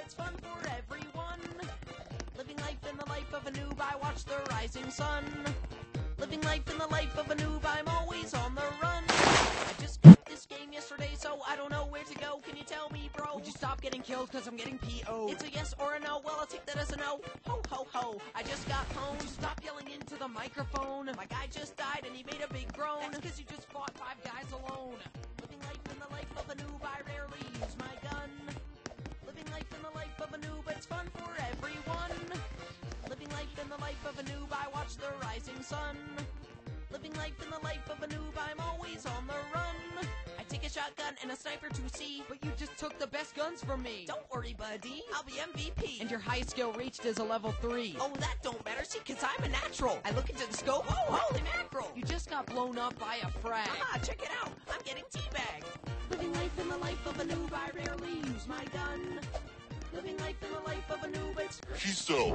it's fun for everyone. Living life in the life of a noob, I watch the rising sun. Living life in the life of a noob, I'm always on the run. I just got this game yesterday, so I don't know where to go. Can you tell me, bro? Would you stop getting killed, cause I'm getting P.O.'d? It's a yes or a no, well I'll take that as a no. Ho ho ho, I just got home. Would you stop yelling into the microphone? My guy just died and he made a big groan. That's cause you just fought 5 guys alone. Living life in the life of a noob, I rarely use my gun. Living life in the life of a noob, it's fun for everyone. Living life in the life of a noob, I watch the rising sun. Living life in the life of a noob, I'm always on the run. I take a shotgun and a sniper to see. But you just took the best guns from me. Don't worry, buddy, I'll be MVP. And your high skill reached is a level 3. Oh, that don't matter, see, cause I'm a natural. I look into the scope, oh, holy mackerel. You just got blown up by a frag. Ah, check it out, I'm getting teabagged. Living life in the life of a noob, I rarely use my gun. Living life in the life of a noob, it's... She's so...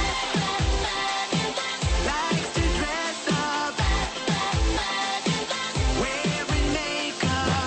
Likes to dress up, wearing makeup.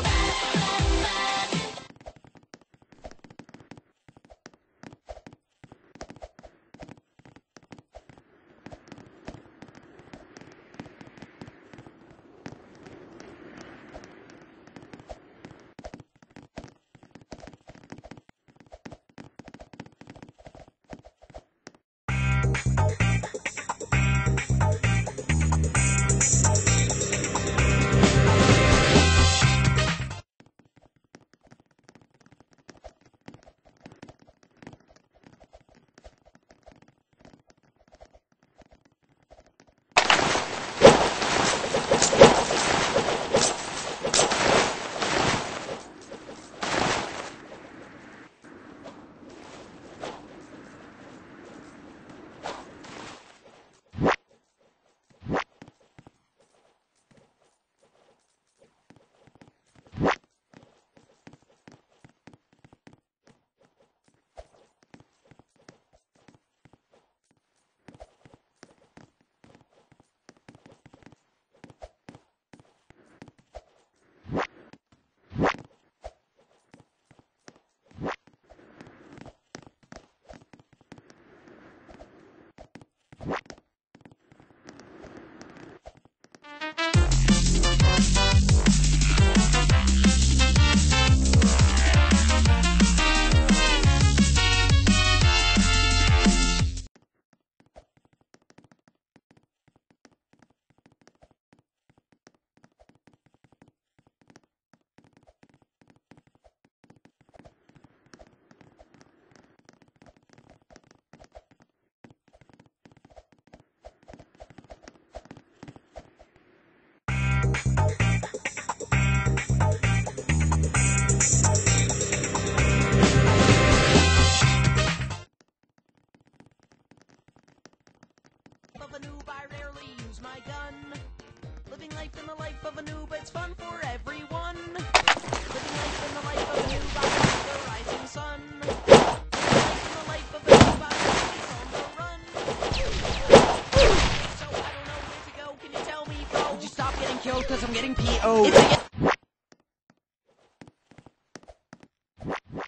Of a noob, I rarely use my gun. Living life in the life of a noob, it's fun for everyone. Living life in the life of a noob, I watch the rising sun. Living life in the life of a noob, I'm always on the run. So I don't know where to go, can you tell me, bro? Would you stop getting killed, cause I'm getting P.O.'d? It's a